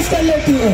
कर लेती है।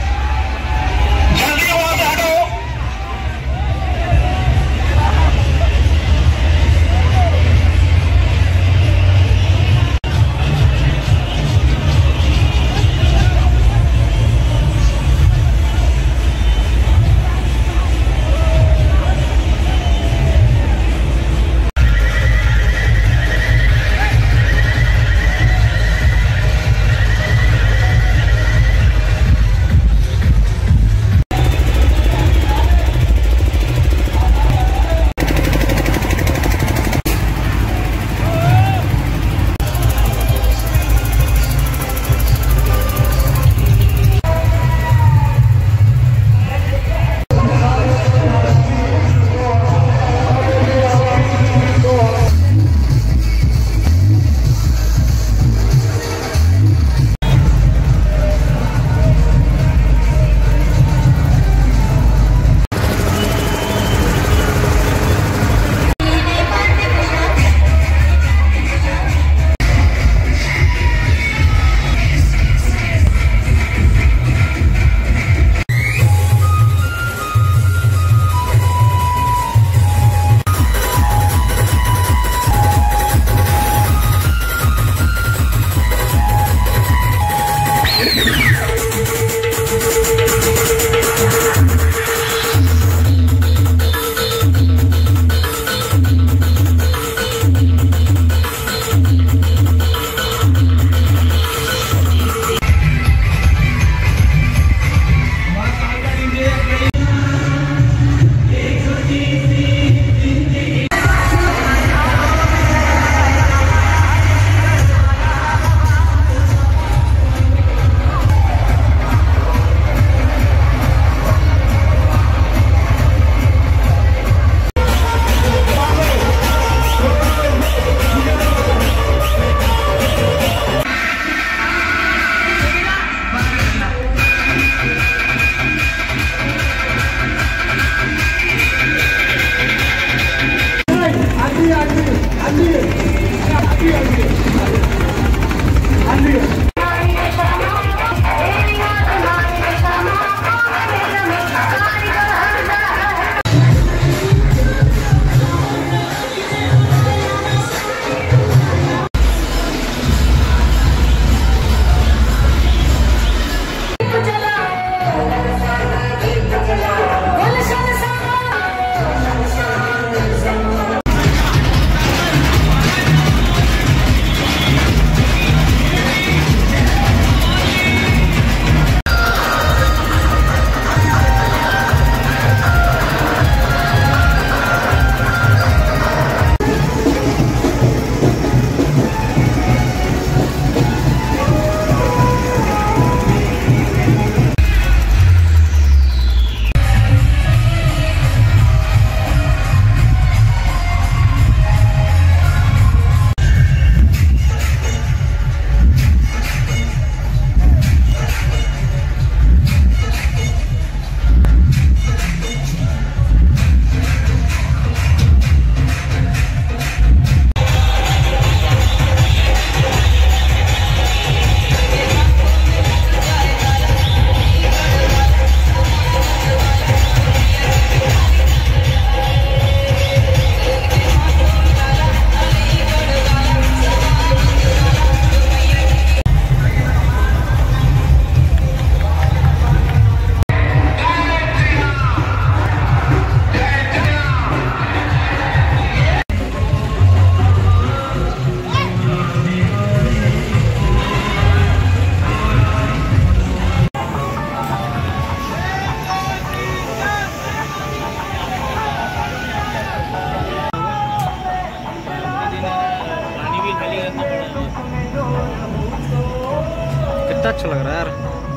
कितना अच्छा लग रहा है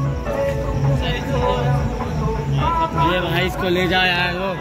यार। ये भाई इसको ले जाओ यार वो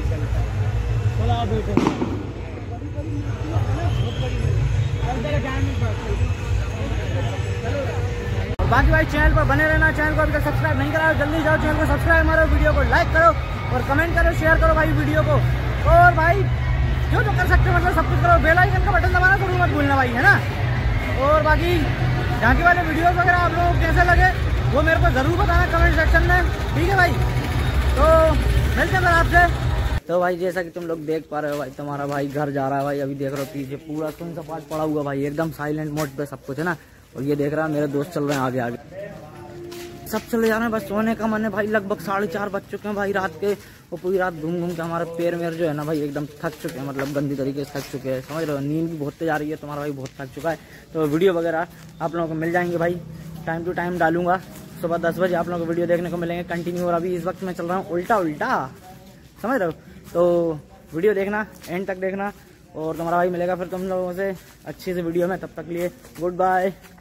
बाकी भाई चैनल पर बने रहना, चैनल को अभी तक सब्सक्राइब नहीं करा जल्दी जाओ चैनल को सब्सक्राइब मारो, वीडियो को लाइक करो और कमेंट करो, शेयर करो भाई वीडियो को। और भाई जो कर सकते हो मतलब सब कुछ करो, बेल आइकन का बटन दबाना जरूर मत भूलना भाई, है ना। और बाकी झांकी वाले वीडियोस वगैरह आप लोगों को कैसे लगे वो मेरे को ज़रूर बताना कमेंट सेक्शन में, ठीक है भाई। तो मिलते हैं आपसे। तो भाई जैसा कि तुम लोग देख पा रहे हो भाई, तुम्हारा भाई घर जा रहा है भाई। अभी देख रहे हो पीछे पूरा सुन सपाट पड़ा हुआ भाई, एकदम साइलेंट मोड पे सब कुछ है ना। और ये देख रहा है मेरे दोस्त चल रहे हैं आगे आगे, सब चले जा रहे हैं। बस सोने का मन है भाई, लगभग 4:30 बज चुके हैं भाई रात के। वो पूरी रात घूम घूम के हमारे पैर मेर जो है ना भाई एकदम थक चुके हैं, मतलब गंदी तरीके से थक चुके हैं, समझ रहे हो। नींद भी बहुत तेज आ रही है, तुम्हारा भाई बहुत थक चुका है। तो वीडियो वगैरह आप लोगों को मिल जाएंगे भाई, टाइम टू टाइम डालूंगा। सुबह 10 बजे आप लोगों को वीडियो देखने को मिलेंगे कंटिन्यू। और अभी इस वक्त मैं चल रहा हूँ उल्टा, समझ रहे हो। तो वीडियो देखना, एंड तक देखना, और तुम्हारा भाई मिलेगा फिर तुम लोगों से अच्छी सी वीडियो में। तब तक लिए गुड बाय।